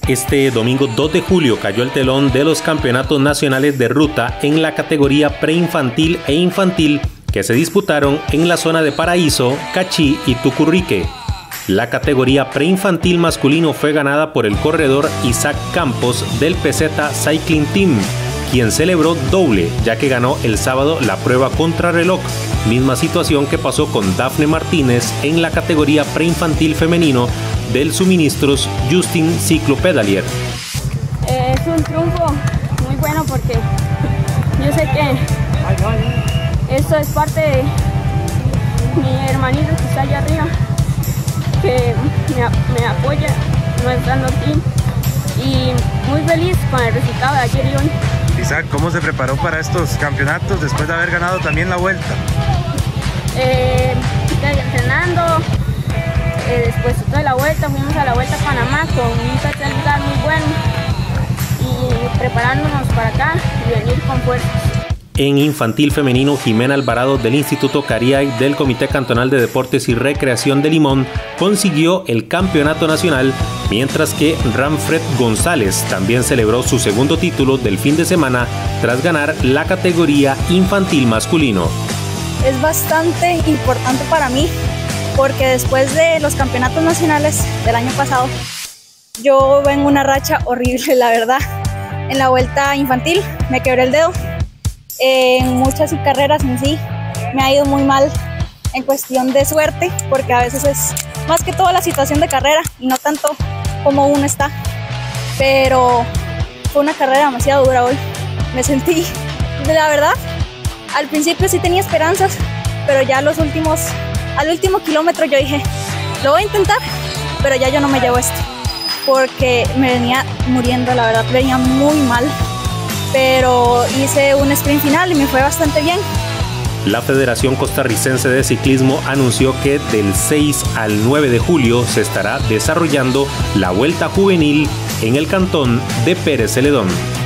Este domingo 2 de julio cayó el telón de los campeonatos nacionales de ruta en la categoría preinfantil e infantil que se disputaron en la zona de Paraíso, Cachí y Tucurrique. La categoría preinfantil masculino fue ganada por el corredor Isaac Campos del PZ Cycling Team, quien celebró doble ya que ganó el sábado la prueba contrarreloj, misma situación que pasó con Dafne Martínez en la categoría preinfantil femenino del Suministros Justin Ciclopedalier. Es un triunfo muy bueno porque yo sé que esto es parte de mi hermanito que está allá arriba, que me apoya, no estando aquí, y muy feliz con el resultado de ayer y hoy. Isaac, ¿cómo se preparó para estos campeonatos después de haber ganado también la vuelta? Entrenando, después de la vuelta fuimos a la Vuelta a Panamá con un tercer lugar muy bueno y preparándonos para acá y venir con fuerzas. En infantil femenino, Jimena Alvarado del Instituto Cariay del Comité Cantonal de Deportes y Recreación de Limón consiguió el campeonato nacional, mientras que Ramfred González también celebró su segundo título del fin de semana tras ganar la categoría infantil masculino. Es bastante importante para mí porque después de los campeonatos nacionales del año pasado yo vengo una racha horrible, la verdad. En la vuelta infantil me quebré el dedo. En muchas carreras en sí me ha ido muy mal en cuestión de suerte, porque a veces es más que todo la situación de carrera y no tanto como uno está, pero fue una carrera demasiado dura hoy. Me sentí, la verdad, al principio sí tenía esperanzas, pero ya al último kilómetro yo dije, lo voy a intentar, pero ya yo no me llevo esto, porque me venía muriendo, la verdad, venía muy mal. Pero hice un sprint final y me fue bastante bien. La Federación Costarricense de Ciclismo anunció que del 6 al 9 de julio se estará desarrollando la Vuelta Juvenil en el cantón de Pérez Celedón.